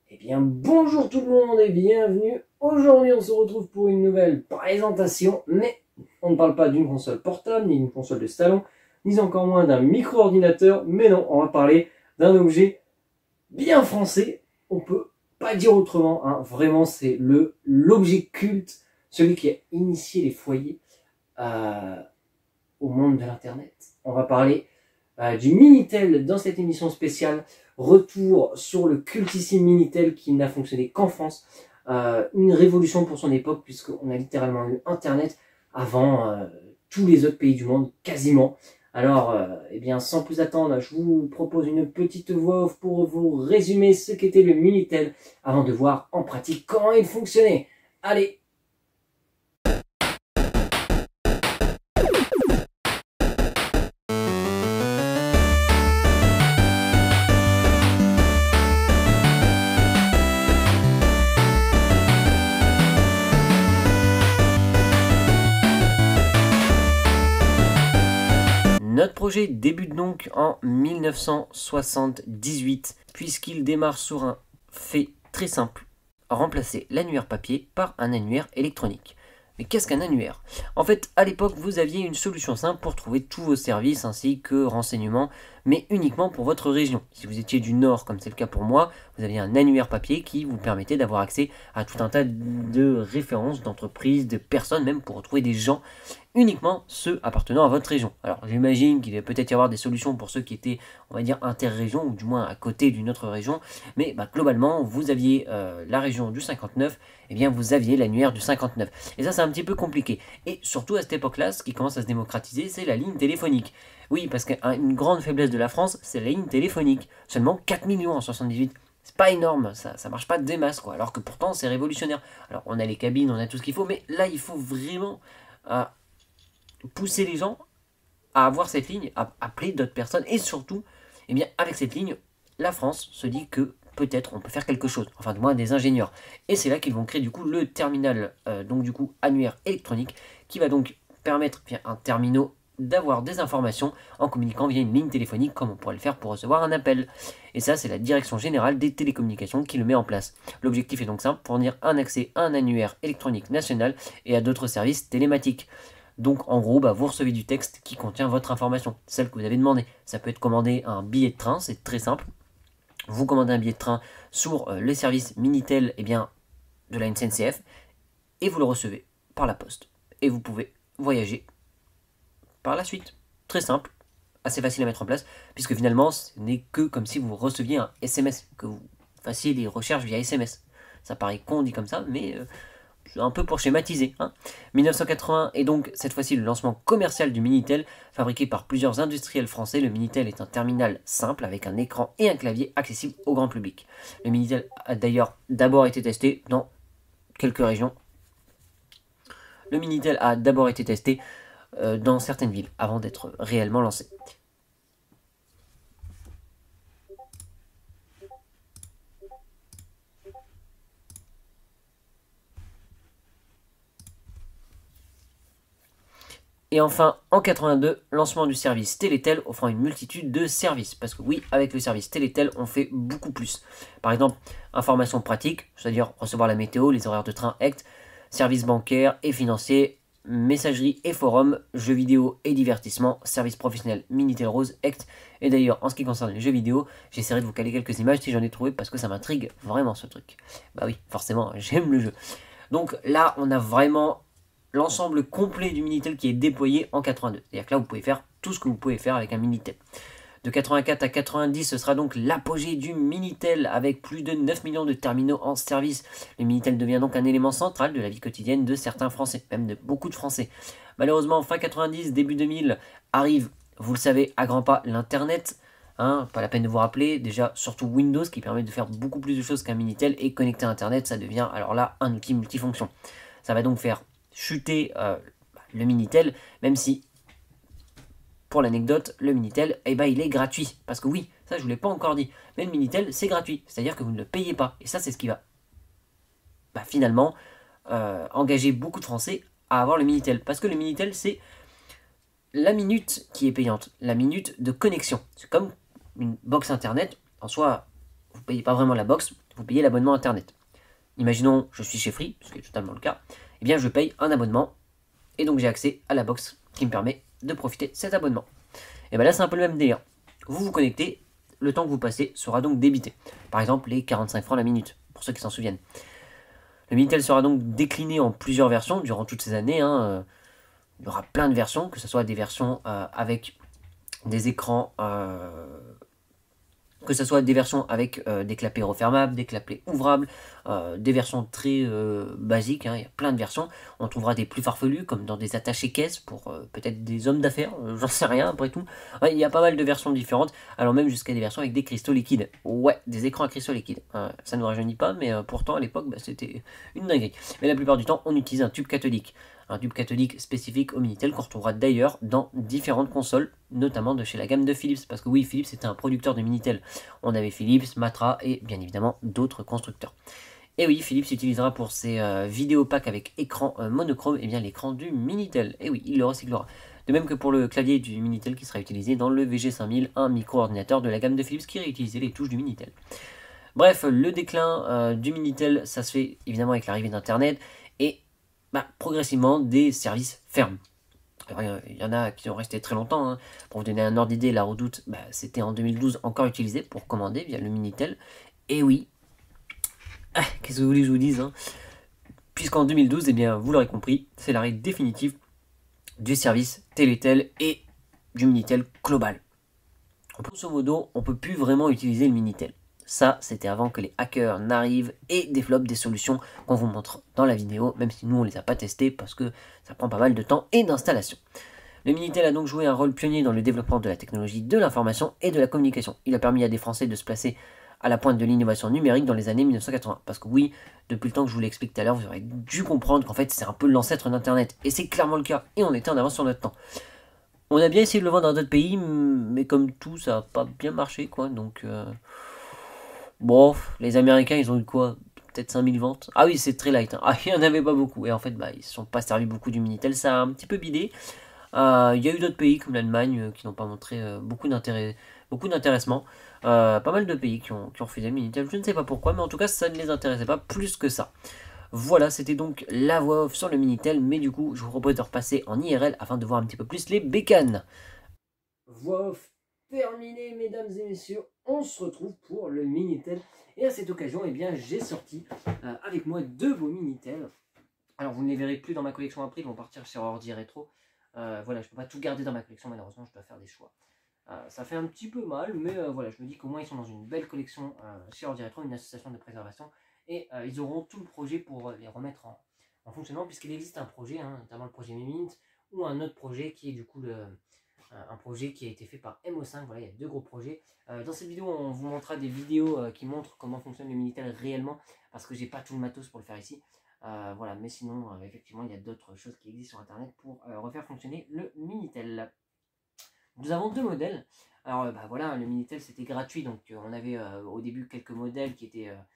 Eh bien, bonjour tout le monde et bienvenue. Aujourd'hui, on se retrouve pour une nouvelle présentation, mais on ne parle pas d'une console portable, ni d'une console de salon, ni encore moins d'un micro-ordinateur, mais non, on va parler d'un objet bien français. On peut pas dire autrement, hein. Vraiment, c'est l'objet culte, celui qui a initié les foyers au monde de l'Internet. On va parler du Minitel dans cette émission spéciale. Retour sur le cultissime Minitel qui n'a fonctionné qu'en France. Une révolution pour son époque puisqu'on a littéralement eu Internet avant tous les autres pays du monde, quasiment. Alors, eh bien, sans plus attendre, je vous propose une petite voix off pour vous résumer ce qu'était le Minitel avant de voir en pratique comment il fonctionnait. Allez! Notre projet débute donc en 1978, puisqu'il démarre sur un fait très simple, remplacer l'annuaire papier par un annuaire électronique. Mais qu'est-ce qu'un annuaire? En fait, à l'époque, vous aviez une solution simple pour trouver tous vos services ainsi que renseignements, mais uniquement pour votre région. Si vous étiez du Nord, comme c'est le cas pour moi, vous aviez un annuaire papier qui vous permettait d'avoir accès à tout un tas de références d'entreprises, de personnes, même pour retrouver des gens, uniquement ceux appartenant à votre région. Alors j'imagine qu'il va peut-être y avoir des solutions pour ceux qui étaient, on va dire, interrégions, ou du moins à côté d'une autre région, mais globalement, vous aviez la région du 59, et bien vous aviez l'annuaire du 59. Et ça c'est un petit peu compliqué. Et surtout à cette époque-là, ce qui commence à se démocratiser, c'est la ligne téléphonique. Oui, parce qu'une grande faiblesse de la France, c'est la ligne téléphonique. Seulement 4 millions en 78. C'est pas énorme, ça marche pas des masses, quoi. Alors que pourtant, c'est révolutionnaire. Alors, on a les cabines, on a tout ce qu'il faut, mais là, il faut vraiment pousser les gens à avoir cette ligne, à appeler d'autres personnes. Et surtout, eh bien, avec cette ligne, la France se dit que peut-être on peut faire quelque chose. Enfin, du moins, des ingénieurs. Et c'est là qu'ils vont créer, du coup, le terminal, donc du coup, annuaire électronique, qui va donc permettre, via un terminal, d'avoir des informations en communiquant via une ligne téléphonique comme on pourrait le faire pour recevoir un appel. Et ça, c'est la Direction Générale des Télécommunications qui le met en place. L'objectif est donc simple, fournir un accès à un annuaire électronique national et à d'autres services télématiques. Donc en gros, vous recevez du texte qui contient votre information, celle que vous avez demandé. Ça peut être commandé un billet de train, c'est très simple. Vous commandez un billet de train sur les services Minitel de la SNCF et vous le recevez par la poste. Et vous pouvez voyager par la suite. Très simple, assez facile à mettre en place, puisque finalement, ce n'est que comme si vous receviez un SMS, que vous fassiez des recherches via SMS. Ça paraît con dit comme ça, mais c'est un peu pour schématiser. 1980 est donc cette fois-ci le lancement commercial du Minitel, fabriqué par plusieurs industriels français. Le Minitel est un terminal simple avec un écran et un clavier accessible au grand public. Le Minitel a d'ailleurs d'abord été testé dans quelques régions. Le Minitel a d'abord été testé dans certaines villes avant d'être réellement lancé. Et enfin, en 82, lancement du service Télétel offrant une multitude de services. Parce que oui, avec le service Télétel, on fait beaucoup plus. Par exemple, information pratique, c'est-à-dire recevoir la météo, les horaires de train, etc. Services bancaires et financiers, messagerie et forum, jeux vidéo et divertissement, services professionnels Minitel Rose, etc. Et d'ailleurs, en ce qui concerne les jeux vidéo, j'essaierai de vous caler quelques images si j'en ai trouvé parce que ça m'intrigue vraiment ce truc. Bah oui, forcément, j'aime le jeu. Donc là, on a vraiment l'ensemble complet du Minitel qui est déployé en 82. C'est-à-dire que là, vous pouvez faire tout ce que vous pouvez faire avec un Minitel. De 84 à 90, ce sera donc l'apogée du Minitel avec plus de 9 millions de terminaux en service. Le Minitel devient donc un élément central de la vie quotidienne de certains Français, même de beaucoup de Français. Malheureusement, fin 90, début 2000, arrive, vous le savez, à grands pas, l'Internet. Pas la peine de vous rappeler, déjà surtout Windows qui permet de faire beaucoup plus de choses qu'un Minitel et connecté à Internet, ça devient alors là un outil multifonction. Ça va donc faire chuter le Minitel, même si, pour l'anecdote, le Minitel, il est gratuit. Parce que oui, ça je vous l'ai pas encore dit, mais le Minitel, c'est gratuit. C'est-à-dire que vous ne le payez pas. Et ça, c'est ce qui va finalement engager beaucoup de Français à avoir le Minitel. Parce que le Minitel, c'est la minute qui est payante. La minute de connexion. C'est comme une box Internet. En soi, vous ne payez pas vraiment la box. vous payez l'abonnement Internet. Imaginons, je suis chez Free, ce qui est totalement le cas, eh bien je paye un abonnement, et donc j'ai accès à la box qui me permet de profiter de cet abonnement. Et bien là, c'est un peu le même délire. Vous vous connectez, le temps que vous passez sera donc débité. Par exemple, les 45 francs la minute, pour ceux qui s'en souviennent. Le Minitel sera donc décliné en plusieurs versions durant toutes ces années. Il y aura plein de versions, que ce soit des versions avec des écrans, que ce soit des versions avec des clapets refermables, des clapets ouvrables, des versions très basiques, hein, il y a plein de versions. On trouvera des plus farfelus, comme dans des attachés caisses pour peut-être des hommes d'affaires, j'en sais rien après tout. Ouais, il y a pas mal de versions différentes, alors même jusqu'à des versions avec des cristaux liquides. Ouais, des écrans à cristaux liquides. Ça ne nous rajeunit pas, mais pourtant à l'époque, bah, c'était une dinguerie. Mais la plupart du temps, on utilise un tube cathodique. Un tube cathodique spécifique au Minitel qu'on retrouvera d'ailleurs dans différentes consoles, notamment de chez la gamme de Philips. Parce que oui, Philips était un producteur de Minitel. On avait Philips, Matra et bien évidemment d'autres constructeurs. Et oui, Philips utilisera pour ses vidéopacks avec écran monochrome et bien l'écran du Minitel. Et oui, il le recyclera. De même que pour le clavier du Minitel qui sera utilisé dans le VG5000, un micro-ordinateur de la gamme de Philips qui réutilisait les touches du Minitel. Bref, le déclin du Minitel, ça se fait évidemment avec l'arrivée d'Internet et progressivement des services ferment. Il y en a qui ont resté très longtemps. Hein. Pour vous donner un ordre d'idée, la Redoute, c'était en 2012 encore utilisé pour commander via le Minitel. Et oui, qu'est-ce que vous voulez que je vous dise hein, puisqu'en 2012, eh bien, vous l'aurez compris, c'est l'arrêt définitif du service Télétel et du Minitel global. Grosso modo, on ne peut plus vraiment utiliser le Minitel. Ça, c'était avant que les hackers n'arrivent et développent des solutions qu'on vous montre dans la vidéo, même si nous, on ne les a pas testées parce que ça prend pas mal de temps et d'installation. Le Minitel a donc joué un rôle pionnier dans le développement de la technologie de l'information et de la communication. Il a permis à des Français de se placer à la pointe de l'innovation numérique dans les années 1980. Parce que oui, depuis le temps que je vous l'explique tout à l'heure, vous aurez dû comprendre qu'en fait, c'est un peu l'ancêtre d'Internet. Et c'est clairement le cas. Et on était en avance sur notre temps. On a bien essayé de le vendre dans d'autres pays, mais comme tout, ça n'a pas bien marché, quoi. Donc, bon, les Américains, ils ont eu quoi? Peut-être 5000 ventes. Ah oui, c'est très light. Hein. Ah, il n'y en avait pas beaucoup. Et en fait, ils ne se sont pas servis beaucoup du Minitel. Ça a un petit peu bidé. Il y a eu d'autres pays comme l'Allemagne qui n'ont pas montré beaucoup d'intéressement. Pas mal de pays qui ont refusé le Minitel. Je ne sais pas pourquoi, mais en tout cas, ça ne les intéressait pas plus que ça. Voilà, c'était donc la voix off sur le Minitel, mais du coup, je vous propose de repasser en IRL afin de voir un petit peu plus les bécanes. Voix off terminée, mesdames et messieurs. On se retrouve pour le Minitel. Et à cette occasion, eh bien, j'ai sorti avec moi deux beaux Minitel. Alors, vous ne les verrez plus dans ma collection après, ils vont partir sur Ordi Rétro. Voilà, je ne peux pas tout garder dans ma collection, malheureusement, je dois faire des choix. Ça fait un petit peu mal, mais voilà, je me dis qu'au moins ils sont dans une belle collection chez Ordi Rétro, une association de préservation, et ils auront tout le projet pour les remettre en fonctionnement, puisqu'il existe un projet, hein, notamment le projet Mimint, ou un autre projet qui est du coup un projet qui a été fait par MO5. Voilà, il y a deux gros projets. Dans cette vidéo, on vous montrera des vidéos qui montrent comment fonctionne le Minitel réellement, parce que j'ai pas tout le matos pour le faire ici. Voilà, mais sinon, effectivement, il y a d'autres choses qui existent sur Internet pour refaire fonctionner le Minitel. Nous avons deux modèles. Alors, voilà, le Minitel, c'était gratuit, donc on avait au début quelques modèles qui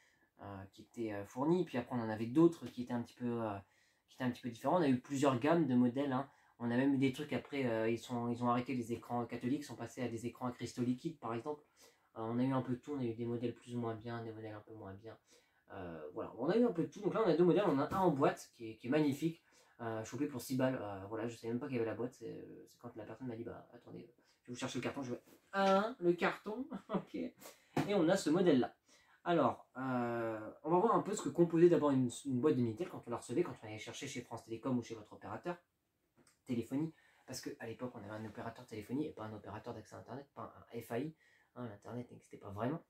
étaient fournis, puis après on en avait d'autres qui étaient un petit peu différents. On a eu plusieurs gammes de modèles. Hein. On a même eu des trucs après, ils ont arrêté les écrans catholiques, sont passés à des écrans à cristaux liquides, par exemple. On a eu un peu de tout, on a eu des modèles plus ou moins bien, des modèles un peu moins bien. Voilà, on a eu un peu de tout. Donc là, on a deux modèles. On a un en boîte qui est magnifique, chopé pour 6 balles. Voilà, je ne savais même pas qu'il y avait la boîte. C'est quand la personne m'a dit attendez, je vais vous chercher le carton. Je vais le carton, ok. Et on a ce modèle-là. Alors, on va voir un peu ce que composait d'abord une boîte de Minitel quand on la recevait, quand on allait chercher chez France Télécom ou chez votre opérateur téléphonie. Parce qu'à l'époque, on avait un opérateur téléphonie et pas un opérateur d'accès à Internet, pas un FAI. Hein, L'Internet n'existait pas vraiment.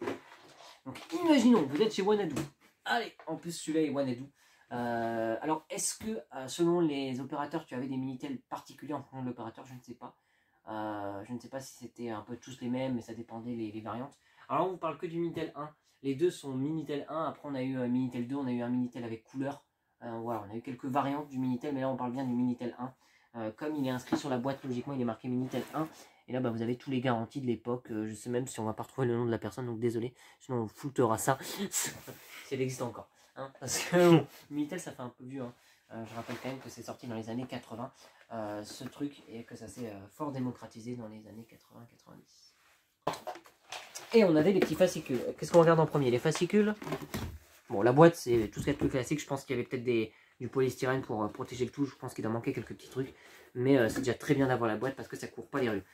Donc, imaginons, vous êtes chez Wanadoo. Allez, en plus, celui-là est Wanadoo. Alors, est-ce que, selon les opérateurs, tu avais des Minitel particuliers en fonction de l'opérateur? Je ne sais pas. Je ne sais pas si c'était un peu tous les mêmes, mais ça dépendait les variantes. Alors, on vous parle que du Minitel 1. Les deux sont Minitel 1. Après, on a eu un Minitel 2. On a eu un Minitel avec couleur. Voilà, on a eu quelques variantes du Minitel, mais là, on parle bien du Minitel 1. Comme il est inscrit sur la boîte, logiquement, il est marqué Minitel 1. Et là, vous avez tous les garanties de l'époque. Je sais même si on va pas retrouver le nom de la personne, donc désolé. Sinon, on foutera ça. Si elle existe encore. Hein, parce que bon, Minitel, ça fait un peu vieux. Hein. Je rappelle quand même que c'est sorti dans les années 80, ce truc, et que ça s'est fort démocratisé dans les années 80-90. Et on avait les petits fascicules. Qu'est-ce qu'on regarde en premier? Les fascicules. Bon, la boîte, c'est tout ce qu'il y a de plus classique. Je pense qu'il y avait peut-être du polystyrène pour protéger le tout. Je pense qu'il doit manquer quelques petits trucs. Mais c'est déjà très bien d'avoir la boîte parce que ça court pas les rues.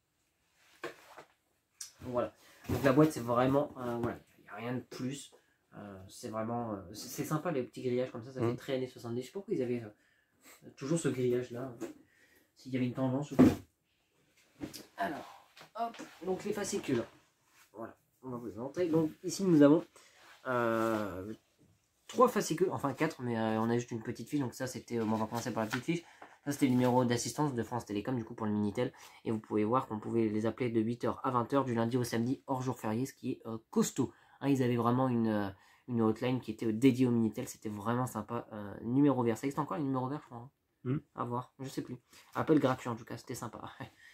Voilà. Donc la boîte, c'est vraiment... voilà, il n'y a rien de plus. C'est vraiment... c'est sympa, les petits grillages comme ça. Ça fait très années 70. Je sais pas pourquoi ils avaient toujours ce grillage-là. S'il y avait une tendance ou pas. Alors, hop. Donc les fascicules. Voilà. On va vous montrer. Donc ici, nous avons... 3 fascicules, enfin 4, mais on a juste une petite fiche, donc ça c'était, on va commencer par la petite fiche. Ça c'était le numéro d'assistance de France Télécom du coup pour le Minitel, et vous pouvez voir qu'on pouvait les appeler de 8h à 20h du lundi au samedi hors jour férié, ce qui est costaud. Hein, ils avaient vraiment une hotline qui était dédiée au Minitel, c'était vraiment sympa. Numéro vert, ça existe encore les numéros verts je crois, hein. À voir, je sais plus. Appel gratuit en tout cas, c'était sympa.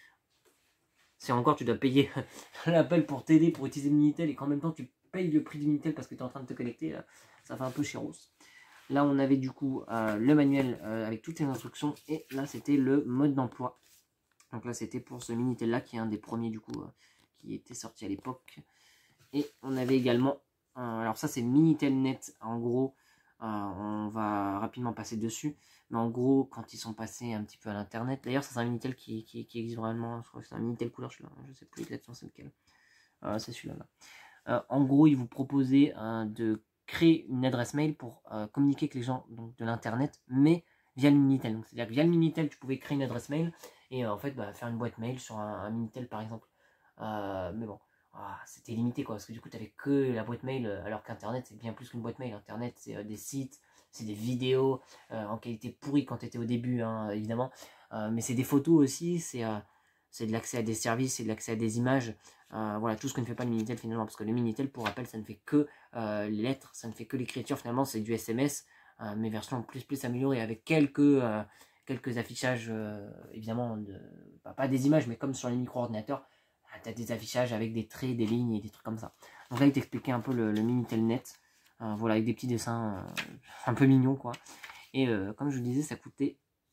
Si encore tu dois payer l'appel pour t'aider pour utiliser le Minitel et qu'en même temps tu payes le prix du Minitel parce que tu es en train de te connecter, ça fait un peu chéros. Là on avait du coup le manuel avec toutes les instructions et là c'était le mode d'emploi. Donc là c'était pour ce Minitel là qui est un des premiers du coup qui était sorti à l'époque. Et on avait également, alors ça c'est Minitel Net, en gros on va rapidement passer dessus. Mais en gros, quand ils sont passés un petit peu à l'internet, d'ailleurs ça c'est un Minitel qui existe vraiment, je crois que c'est un Minitel couleur, je sais plus exactement c'est lequel. C'est celui-là. En gros, ils vous proposaient de créer une adresse mail pour communiquer avec les gens donc, de l'internet, mais via le Minitel. C'est-à-dire que via le Minitel, tu pouvais créer une adresse mail et en fait faire une boîte mail sur un Minitel par exemple. Mais bon, c'était limité quoi, parce que du coup tu n'avais que la boîte mail, alors qu'Internet c'est bien plus qu'une boîte mail. Internet c'est des sites, c'est des vidéos en qualité pourrie quand tu étais au début, hein, évidemment, mais c'est des photos aussi, c'est de l'accès à des services, c'est de l'accès à des images, voilà, tout ce que ne fait pas le Minitel finalement, parce que le Minitel, pour rappel, ça ne fait que les lettres, ça ne fait que l'écriture, finalement c'est du SMS, mais version plus améliorée, avec quelques affichages, évidemment, pas des images, mais comme sur les micro-ordinateurs, tu as des affichages avec des traits, des lignes et des trucs comme ça. Donc là, il t'expliquait un peu le Minitel Net, voilà, avec des petits dessins un peu mignons, quoi. Et comme je vous disais, ça coûtait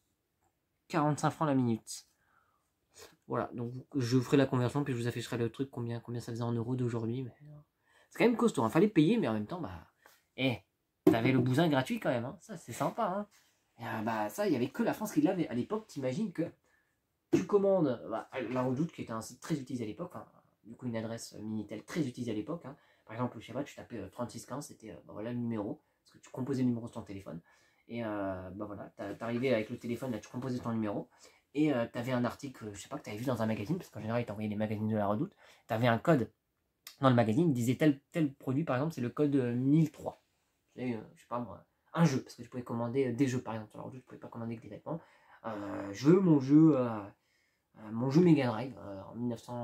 45 francs la minute. Voilà, donc je ferai la conversion, puis je vous afficherai le truc, combien ça faisait en euros d'aujourd'hui. Mais c'est quand même costaud, il fallait payer, mais en même temps, t'avais le bousin gratuit quand même, hein. Ça c'est sympa. Hein. Et, ça, il n'y avait que la France qui l'avait. À l'époque, t'imagines que tu commandes, la Redoute qui était un site très utilisé à l'époque, hein, du coup une adresse Minitel très utilisée à l'époque. Hein. Par exemple, je sais pas, tu tapais 3615, c'était voilà le numéro, parce que tu composais le numéro sur ton téléphone. Et voilà, t'arrivais avec le téléphone, là tu composais ton numéro. Et tu avais un article, je sais pas, que tu avais vu dans un magazine, parce qu'en général, ils t'envoyaient les magazines de la Redoute. Tu avais un code dans le magazine, il disait tel produit, par exemple, c'est le code 1003. Je sais pas moi, un jeu, parce que tu pouvais commander des jeux, par exemple. Sur la Redoute, tu pouvais pas commander que des vêtements. Je veux mon jeu Mega Drive en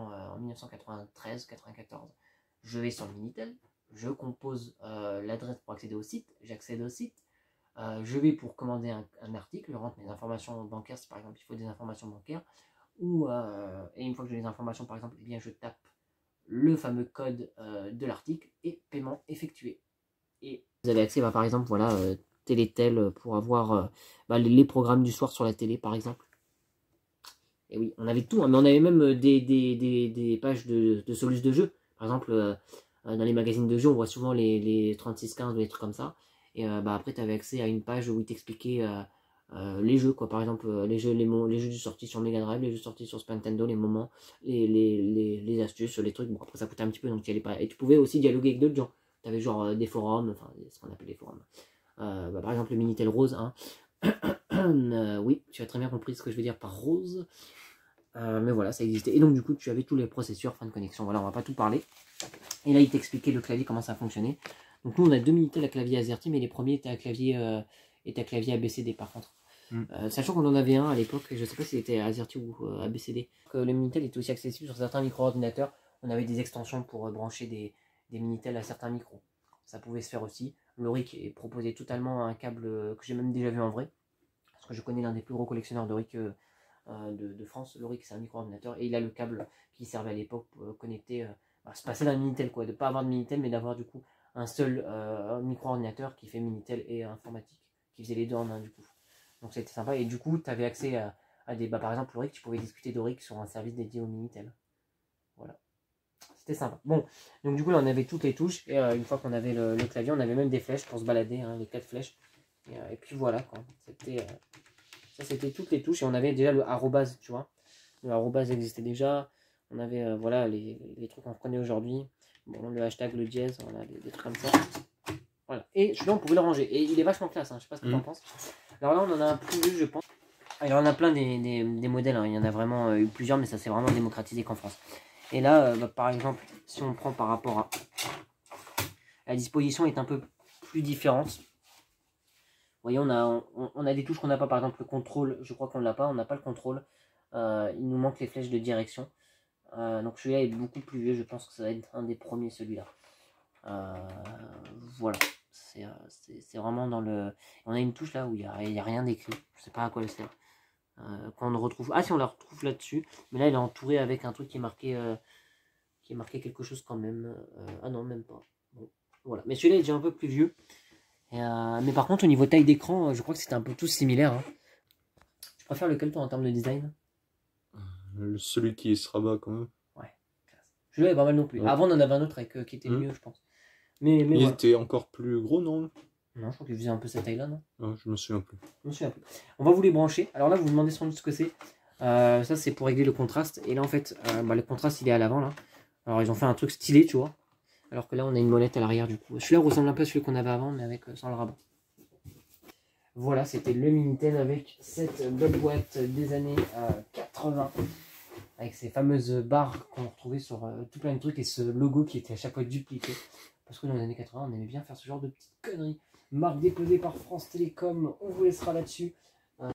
1993-94. Je vais sur le Minitel, je compose l'adresse pour accéder au site, j'accède au site. Je vais pour commander un article, je rentre mes informations bancaires, si par exemple il faut des informations bancaires, et une fois que j'ai les informations par exemple, eh bien, je tape le fameux code de l'article et paiement effectué. Et vous avez accès par exemple, voilà, Télétel pour avoir les programmes du soir sur la télé par exemple. Et oui, on avait tout, hein, mais on avait même des pages de solus de jeux. Par exemple, dans les magazines de jeux, on voit souvent les 3615 ou des trucs comme ça. Et après, tu avais accès à une page où il t'expliquait les jeux, quoi. Par exemple, les jeux sortis sur Mega Drive, les jeux sortis sur Super Nintendo, les moments, les astuces, les trucs. Bon, après, ça coûtait un petit peu, donc tu allais pas. Et tu pouvais aussi dialoguer avec d'autres gens. Tu avais genre des forums, enfin, ce qu'on appelle des forums. Par exemple, le Minitel Rose, hein. Oui, tu as très bien compris ce que je veux dire par rose. Mais voilà, ça existait. Et donc, du coup, tu avais tous les processeurs, fin de connexion. Voilà, on va pas tout parler. Et là, il t'expliquait le clavier, comment ça fonctionnait. Donc, nous, on a deux Minitel à clavier AZERTY, mais les premiers étaient à clavier ABCD, par contre. Sachant qu'on en avait un à l'époque, je sais pas si c'était AZERTY ou ABCD. Le Minitel était aussi accessible sur certains micro-ordinateurs. On avait des extensions pour brancher des Minitel à certains micros. Ça pouvait se faire aussi. L'Oric proposait totalement un câble que j'ai même déjà vu en vrai. Parce que je connais l'un des plus gros collectionneurs d'Oric de France. L'Oric, c'est un micro-ordinateur. Et il a le câble qui servait à l'époque pour connecter, se passer d'un Minitel, quoi. De ne pas avoir de Minitel, mais d'avoir du coup un seul micro-ordinateur qui fait Minitel et informatique. Qui faisait les deux en un, du coup. Donc c'était sympa. Et du coup, tu avais accès à des. Par exemple, l'Oric, tu pouvais discuter d'Oric sur un service dédié au Minitel. Voilà. c'était sympa. Bon, donc du coup là on avait toutes les touches, et une fois qu'on avait le clavier, on avait même des flèches pour se balader, hein, les 4 flèches. Et puis voilà quoi, ça c'était toutes les touches, et on avait déjà le arrobase, tu vois. Le arrobase existait déjà, on avait voilà les trucs qu'on connaît aujourd'hui, bon, le hashtag, le dièse, voilà, des trucs comme ça. Voilà, et celui-là on pouvait le ranger, et il est vachement classe, hein, je sais pas ce que tu en penses. Alors là on en a un plus vieux je pense. Alors on a plein des modèles, hein. Il y en a vraiment eu plusieurs, mais ça s'est vraiment démocratisé qu'en France. Et là, par exemple, si on prend par rapport à... La disposition est un peu plus différente. Vous voyez, on a des touches qu'on n'a pas, par exemple le contrôle, je crois qu'on ne l'a pas, on n'a pas le contrôle. Il nous manque les flèches de direction. Donc celui-là est beaucoup plus vieux, je pense que ça va être un des premiers celui-là. Voilà, c'est vraiment dans le... On a une touche là où il n'y a rien d'écrit, je sais pas à quoi elle sert. Qu'on retrouve... Ah si, on la retrouve là-dessus, mais là il est entouré avec un truc qui est marqué quelque chose quand même. Ah non, même pas. Bon, voilà, mais celui-là est déjà un peu plus vieux. Mais par contre, au niveau taille d'écran, je crois que c'était un peu tous similaires. Hein. Tu préfères lequel toi en termes de design? Celui qui se rabat quand même. Ouais, celui-là est pas mal non plus. Ouais. Avant, on en avait un autre avec, qui était mieux, je pense. Mais il voilà. était encore plus gros, non? Non, je crois qu'il faisait un peu cette taille-là, non? Ah, je me souviens plus. Je me souviens plus. On va vous les brancher. Alors là, vous vous demandez sans doute ce que c'est. Ça, c'est pour régler le contraste. Et là, en fait, le contraste, il est à l'avant, là. Alors, ils ont fait un truc stylé, tu vois. Alors que là, on a une molette à l'arrière, du coup. Celui-là ressemble un peu à celui qu'on avait avant, mais avec sans le rabat. Voilà, c'était le Minitel avec cette belle boîte des années 80. Avec ces fameuses barres qu'on retrouvait sur tout plein de trucs. Et ce logo qui était à chaque fois dupliqué. Parce que dans les années 80, on aimait bien faire ce genre de petites conneries. Marque déposée par France Télécom, on vous laissera là-dessus.